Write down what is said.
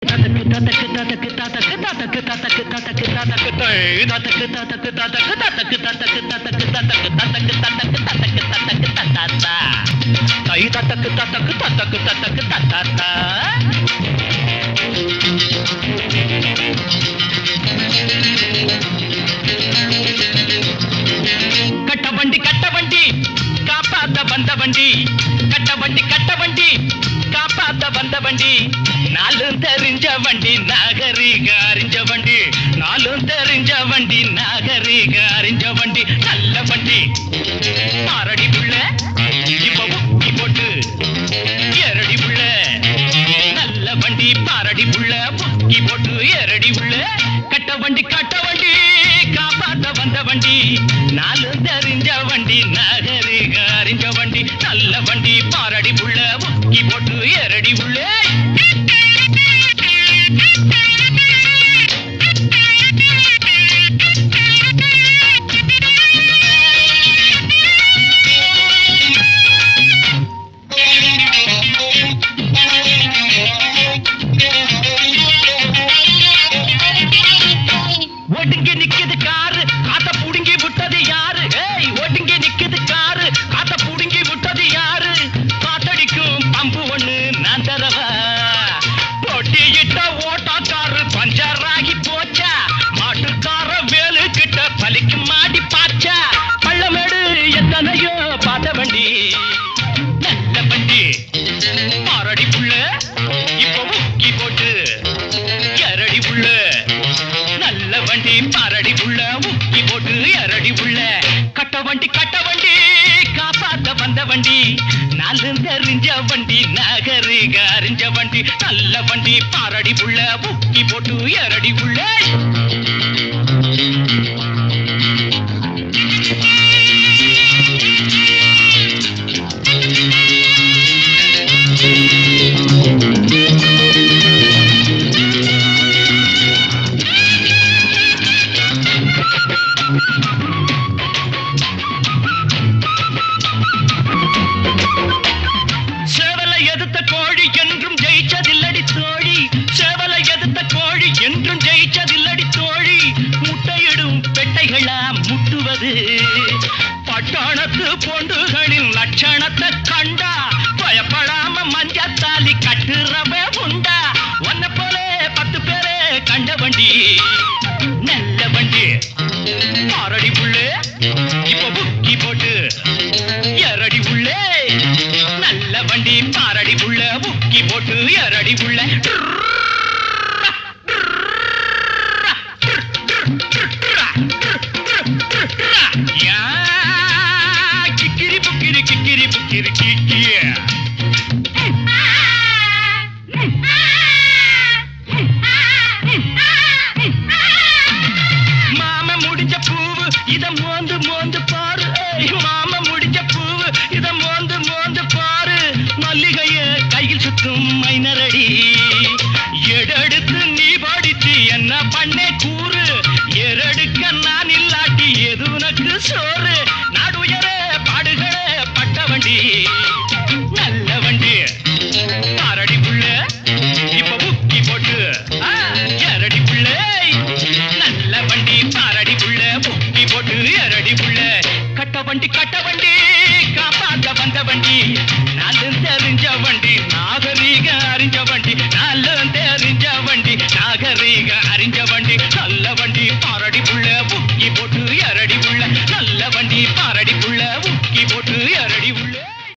வண்டி நாலும் தெரிஞ்ச வண்டி நாகரிக அறிஞ்ச வண்டி நாலும் தெரிஞ்ச வண்டி நாகரிக அறிஞ்ச வண்டி நல்ல வண்டி பாரடி புள்ள இப்ப முக்கி போட்டு எரடி புள்ள நல்ல வண்டி பாரடி புள்ள முக்கி போட்டு எரடி புள்ள கட்ட வண்டி காப்பாத்த வந்த வண்டி நாலும் தெரிஞ்ச வண்டி நாகரிக அறிஞ்ச வண்டி நல்ல வண்டி பாரடி புள்ள முக்கி போட்டு எரடி புள்ள ஒடுங்கி நிக்குது காரு காத்த புடுங்கி விட்டது யாரு ஒடுங்கி நிக்குது காரு காத்த புடுங்கி விட்டது யாரு காத்தடிக்கும் பம்பு ஒண்ணு நான் தரவா பொட்டியிட்ட ஓட்டக்காரு பஞ்சராகி போச்சா மாட்டுக்கார வேலு கிட்ட பலிக்கு மாடி பாச்சா பள்ளமேடு எத்தனையோ பார்த்த வண்டி நல்ல வண்டி பாரடி புள்ள இப்ப முக்கி போட்டு எரடி புள்ள நல்ல வண்டி பாரடி புள்ள முக்கி போட்டு எரடி புள்ள கட்ட வண்டி காப்பாத்த வந்த வண்டி நாலு தெரிஞ்ச வண்டி நாகரிக அறிஞ்ச வண்டி நல்ல வண்டி பாரடி புள்ள முக்கி போட்டு எரடி புள்ள சேவலை எதிர்த்த கோழி என்றும் ஜெயிச்சதில்லடி தோழி சேவலை எதிர்த்த கோழி என்றும் ஜெயிச்சதில்லடி தோழி முட்டையிடும் பெட்டைகளா முட்டுவது பட்டாணத்து பொண்டுகளின் லட்சணத்தை கண்டா பயப்படாம மஞ்சத்தாலி கட்டுறவ உண்டா ஒன்ன போல 10 பேரே கண்ட வண்டி நல்ல வண்டி பாரடி புள்ளே இப்ப முக்கி போட்டு எரடி புள்ளே நல்ல வண்டி பாரடி புள்ள முக்கி போட்டு எரடி புள்ள கிக்கிரி புக்கிரி கிக்கிரி புக்கிரி கிக்கிய மாம முடிஞ்ச பூவு இத மோந்து மோந்து பாரு மாம முடிஞ்ச பூவு இத மோந்து மோந்து பாரு மல்லிகைய கையில் சுத்தும் மைனரடி எடெடுத்து நீ படித்து என்ன பண்ணே கூறு எரடுக்க நான் இல்லாட்டி எது உனக்கு சோறு நாடுயர பாடுகளே பட்ட வண்டி நல்ல வண்டி பாரடி புள்ள இப்ப முக்கி போட்டு எரடி புள்ள நல்ல வண்டி பாரடி புள்ள முக்கி போட்டு எரடி புள்ள கட்ட வண்டி காப்பாத்த வந்த வண்டி நாலு தெரிஞ்ச வண்டி நாகரீக அறிஞ்ச வண்டி நாலு தெரிஞ்ச வண்டி நாகரீக அறிஞ்ச வண்டி நல்ல வண்டி பாரடி புள்ள முக்கி போட்டு எரடி புள்ள நல்ல வண்டி பாரடி புள்ள முக்கி போட்டு எரடி புள்ள